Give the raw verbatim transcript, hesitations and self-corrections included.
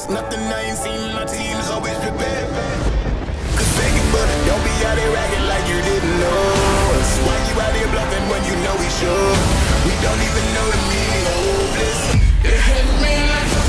That's nothing I ain't seen. My team's always prepared. Cause begging, but don't be out here acting like you didn't know us. Why you out here bluffing when you know we sure? We don't even know the meaning of hopeless. It hit me like